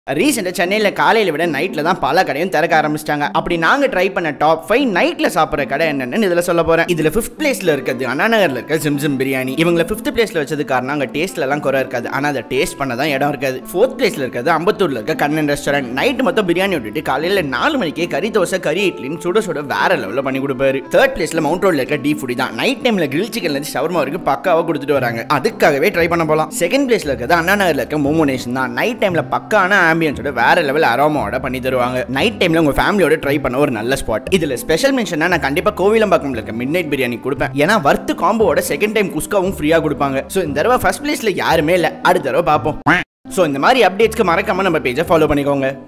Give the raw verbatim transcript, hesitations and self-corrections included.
ரீசெண்டா சென்னையில காலையில விட நைட்ல தான் பல கடையும் திறக்க ஆரம்பிச்சிட்டாங்க. அப்படி நாங்க ட்ரை பண்ண டாப் ஃபைவ் நைட்ல சாப்பிடுற கடை என்னன்னு இதுல சொல்ல போறேன். இதுல ஃபிஃப்த் பிளேஸ்ல இருக்குது அண்ணா நகர்ல இருக்க சிம்சிம் பிரியாணி. இவங்கள ஃபிஃப்த் பிளேஸ்ல வச்சது காரணம் அங்க டேஸ்ட்ல எல்லாம் குறை இருக்காது, ஆனா அதை டேஸ்ட் பண்ண தான் இடம் இருக்காது. ஃபோர்த் பிளேஸ்ல இருக்கிறது அம்பத்தூர்ல இருக்க கண்ணன் ரெஸ்டாரண்ட். நைட் மொத்தம் பிரியாணி விட்டுட்டு காலையில நாலு மணிக்கே கறி தோசை கறி இட்லின்னு சுட சுட வேற லெவலில் பண்ணி கொடுப்பாரு. தேர்ட் பிளேஸ்ல மவுண்ட் ரோட்ல இருக்க டீ ஃபுடி தான். நைட் டைம்ல கிரில் சிக்கன்ல இருந்து ஷவர்மா வரைக்கும் பக்காவா கொடுத்துட்டு வராங்க, அதுக்காகவே ட்ரை பண்ண போலாம். செகண்ட் பிளேஸ்ல இருக்கிறது அண்ணா நகர்ல இருக்க மோமோ நேஷன் தான். நைட் டைம்ல பக்கான ஆம்பியன்ஸோட வேற லெவல் அரோமாவோட பண்ணி தருவாங்க. நைட் டைம்ல உங்க ஃபேமிலியோட ட்ரை பண்ண ஒரு நல்ல ஸ்பாட். இதுல ஸ்பெஷல் மென்ஷனா நான் கண்டிப்பா கோவிலம்பாக்கம்ல இருக்க மிட் நைட் பிரியாணி கொடுப்பேன். ஏன்னா வர்த்து காம்போவோட செகண்ட் டைம் குஸ்காவும் ஃப்ரீயா கொடுப்பாங்க. சோ இந்த தடவை ஃபர்ஸ்ட் பிளேஸ்ல யாருமே இல்ல, அடுத்த தடவை பார்ப்போம். சோ இந்த மாதிரி அப்டேட்ஸ்க்கு மறக்காம நம்ம பேஜை ஃபாலோ பண்ணிக்கோங்க.